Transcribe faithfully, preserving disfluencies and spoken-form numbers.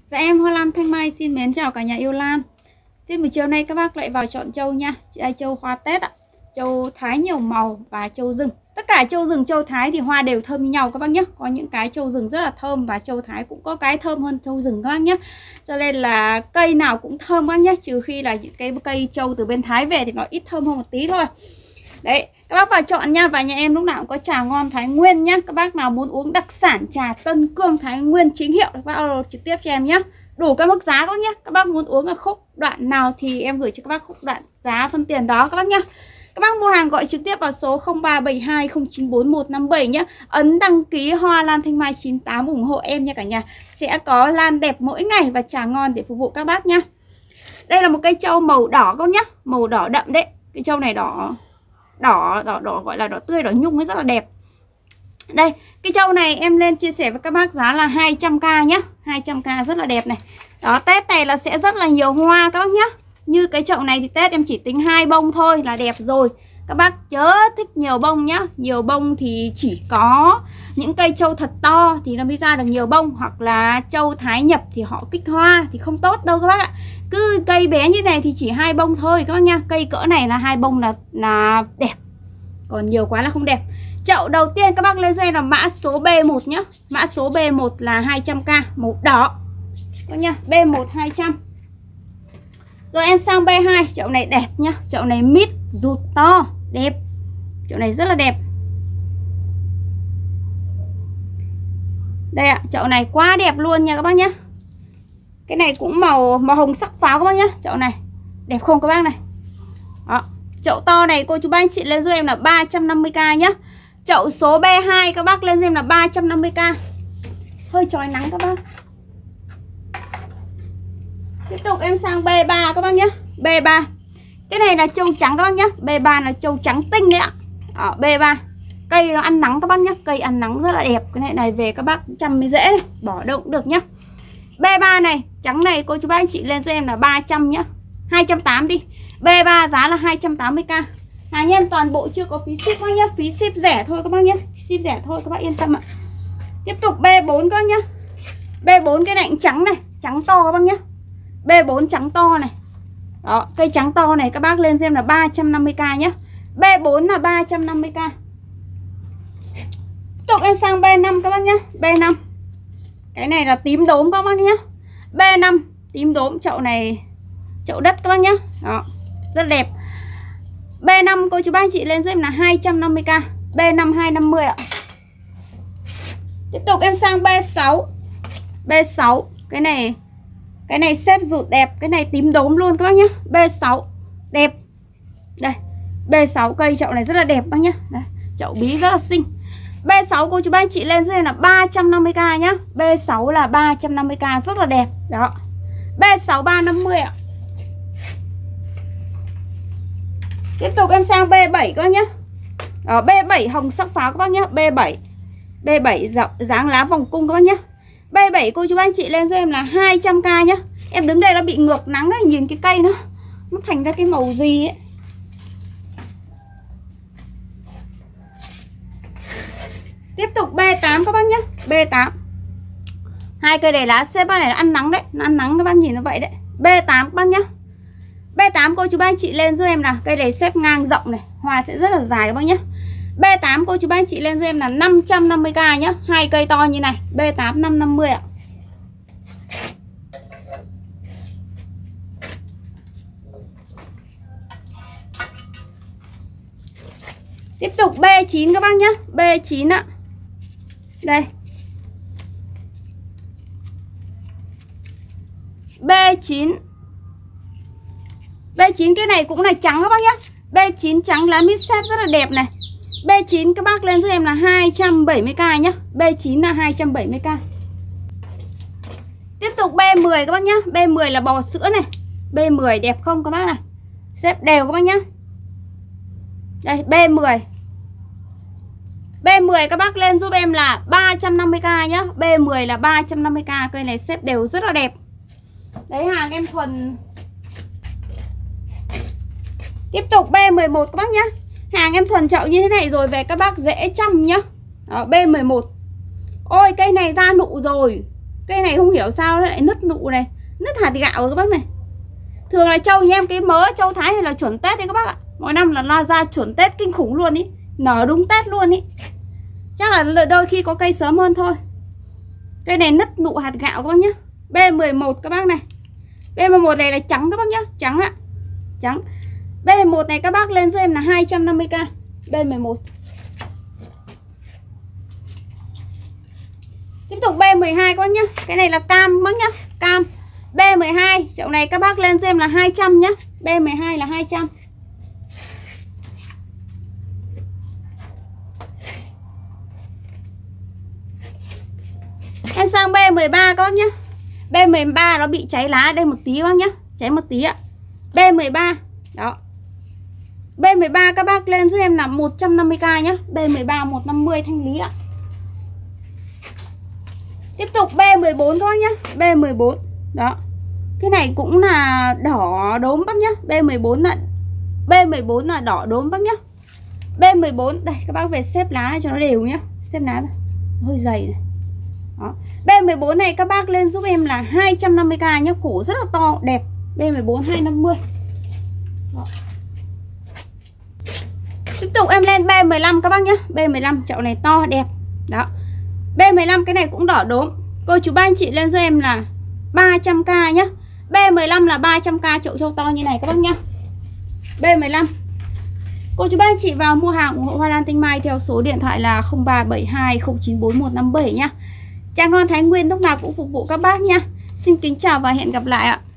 Dạ em Hoa Lan Thanh Mai xin mến chào cả nhà yêu lan. Phiên buổi chiều nay các bác lại vào chọn trâu nha. Đây trâu hoa Tết ạ. Trâu Thái nhiều màu và trâu rừng. Tất cả trâu rừng, trâu Thái thì hoa đều thơm như nhau các bác nhé. Có những cái trâu rừng rất là thơm và trâu Thái cũng có cái thơm hơn trâu rừng các bác nhé. Cho nên là cây nào cũng thơm các bác nhé, trừ khi là những cái cây trâu từ bên Thái về thì nó ít thơm hơn một tí thôi. Đấy, các bác vào chọn nha. Và nhà em lúc nào cũng có trà ngon Thái Nguyên nhá. Các bác nào muốn uống đặc sản trà Tân Cương Thái Nguyên chính hiệu thì bác order trực tiếp cho em nhé. Đủ các mức giá các bác nhé. Các bác muốn uống ở khúc đoạn nào thì em gửi cho các bác khúc đoạn giá phân tiền đó các bác nhé. Các bác mua hàng gọi trực tiếp vào số không ba bảy hai không chín bốn một năm bảy nhé. Ấn đăng ký Hoa Lan Thanh Mai chín tám ủng hộ em nha cả nhà. Sẽ có lan đẹp mỗi ngày và trà ngon để phục vụ các bác nhé. Đây là một cây trâu màu đỏ các bác nhé. Màu đỏ đậm đấy. Cây trâu này đỏ Đỏ, đỏ, đỏ gọi là đỏ tươi, đỏ nhung ấy, rất là đẹp. Đây, cái trâu này em lên chia sẻ với các bác giá là hai trăm k nhé. hai trăm k rất là đẹp này. Đó, Tết này là sẽ rất là nhiều hoa các bác nhé. Như cái chậu này thì Tết em chỉ tính hai bông thôi là đẹp rồi. Các bác chớ thích nhiều bông nhá. Nhiều bông thì chỉ có những cây trâu thật to thì nó mới ra được nhiều bông. Hoặc là trâu Thái nhập thì họ kích hoa thì không tốt đâu các bác ạ. Cứ cây bé như này thì chỉ hai bông thôi các bác nha. Cây cỡ này là hai bông là, là đẹp. Còn nhiều quá là không đẹp. Chậu đầu tiên các bác lên dây là mã số B một nhá. Mã số B một là hai trăm k, màu đỏ các nha. B một hai trăm. Rồi em sang B hai, chậu này đẹp nhá. Chậu này mít rụt to, đẹp. Chậu này rất là đẹp. Đây ạ, chậu này quá đẹp luôn nha các bác nhé. Cái này cũng màu màu hồng sắc pháo các bác nhé. Chậu này đẹp không các bác này. Đó. Chậu to này cô chú bác anh chị lên giúp em là ba trăm năm mươi k nhé. Chậu số B hai các bác lên giúp em là ba trăm năm mươi k. Hơi chói nắng các bác. Tiếp tục em sang B ba các bác nhé. B ba. Cái này là trâu trắng các bác nhé. B ba là trâu trắng tinh đấy ạ. Đó, B ba. Cây nó ăn nắng các bác nhé. Cây ăn nắng rất là đẹp. Cái này này về các bác chăm mới dễ này. Bỏ đâu cũng được nhé. B ba này, trắng này cô chú bác anh chị lên cho em là ba trăm nhá. hai trăm tám mươi đi. B ba giá là hai trăm tám mươi k. Hàng em toàn bộ chưa có phí ship các bác nhé. Phí ship rẻ thôi các bác nhé. Ship rẻ thôi các bác yên tâm ạ. Tiếp tục B bốn các bác nhé. B bốn cái này cũng trắng này. Trắng to các bác nhé. B bốn trắng to này. Đó, cây trắng to này các bác lên xem là ba trăm năm mươi k nhé. B bốn là ba trăm năm mươi k. Tiếp tục em sang B năm các bác nhé. B năm. Cái này là tím đốm các bác nhé. B năm tím đốm, chậu này chậu đất các bác nhé. Đó, rất đẹp. B năm cô chú bác anh chị lên giúp em là hai trăm năm mươi k. B năm hai trăm năm mươi ạ. Tiếp tục em sang B sáu. B sáu cái này cái này xếp rụt đẹp, cái này tím đốm luôn các bác nhé. B sáu đẹp. Đây, B sáu cây chậu này rất là đẹp bác nhé. Đây, chậu bí rất là xinh. B sáu cô chú bác anh chị lên đây là ba trăm năm mươi k nhá. B sáu là ba trăm năm mươi k rất là đẹp. Đó. B sáu ba trăm năm mươi ạ. Tiếp tục em sang B bảy các bác nhé. Đó, B bảy hồng sắc pháo các bác nhé. B bảy. B bảy dọc dáng lá vòng cung các bác nhé. B bảy cô chú bác anh chị lên cho em là hai trăm k nhá. Em đứng đây nó bị ngược nắng ấy, nhìn cái cây nó nó thành ra cái màu gì ấy. Tiếp tục B tám các bác nhé. B tám. Hai cây này lá xếp này là ăn nắng đấy, nó ăn nắng các bác nhìn nó vậy đấy. B tám các bác nhé. B tám cô chú bác anh chị lên giúp em là cây này xếp ngang rộng này, hoa sẽ rất là dài các bác nhé. B tám cô chú bác anh chị lên giúp em là năm trăm năm mươi k nhé. Hai cây to như này. B tám năm trăm năm mươi ạ. Tiếp tục B chín các bác nhé. B chín ạ. Đây. B chín. B chín cái này cũng là trắng các bác nhé. B chín trắng lá mít xếp rất là đẹp này. B chín các bác lên giúp em là hai trăm bảy mươi k nhé. B chín là hai trăm bảy mươi k. Tiếp tục B mười các bác nhé. B mười là bò sữa này. B mười đẹp không các bác này. Xếp đều các bác nhé. Đây B mười. B mười các bác lên giúp em là ba trăm năm mươi k nhá. B mười là ba trăm năm mươi k. Cây này xếp đều rất là đẹp. Đấy, hàng em thuần. Tiếp tục B mười một các bác nhá. Hàng em thuần chậu như thế này rồi về các bác dễ chăm nhá. Đó, B mười một. Ôi cây này ra nụ rồi. Cây này không hiểu sao nó lại nứt nụ này, nứt hạt gạo rồi các bác này. Thường là trâu nhà em cái mớ trâu Thái này là chuẩn Tết đấy các bác ạ. Mỗi năm là la ra chuẩn Tết kinh khủng luôn ý, nở đúng Tết luôn ý. Chắc là đôi khi có cây sớm hơn thôi. Cây này nứt nụ hạt gạo các bác nhá. B mười một các bác này. B mười một này là trắng các bác nhá, trắng ạ. Trắng. B mười một này các bác lên cho em là hai trăm năm mươi k. B mười một. Tiếp tục B mười hai các bác nhá. Cái này là cam các bác nhá, cam. B mười hai, chậu này các bác lên cho em là hai trăm nhá. B mười hai là hai trăm. Em sang B mười ba các bác nhá. B mười ba nó bị cháy lá đây một tí các bác nhá, cháy một tí ạ. B mười ba. Đó. B mười ba các bác lên giúp em là một trăm năm mươi k nhá. B mười ba một trăm năm mươi thanh lý ạ. Tiếp tục B mười bốn các bác nhá. B mười bốn. Đó. Cái này cũng là đỏ đốm bác nhá. B mười bốn là B mười bốn là đỏ đốm bác nhá. B mười bốn đây các bác về xếp lá cho nó đều nhá. Xếp lá này. Hơi dày này. Đó. B mười bốn này các bác lên giúp em là hai trăm năm mươi k nhá, cổ rất là to đẹp. B mười bốn hai trăm năm mươi. Đó. Tiếp tục em lên B mười lăm các bác nhá. B mười lăm chậu này to đẹp. Đó. B mười lăm cái này cũng đỏ đốm. Cô chú ba anh chị lên cho em là ba trăm k nhá. B mười lăm là ba trăm k chậu châu to như này các bác nhá. B mười lăm. Cô chú ba anh chị vào mua hàng ủng hộ Hoa Lan Tinh Mai theo số điện thoại là không ba bảy hai không chín bốn một năm bảy nhá. Trà ngon Thái Nguyên lúc nào cũng phục vụ các bác nhá. Xin kính chào và hẹn gặp lại ạ.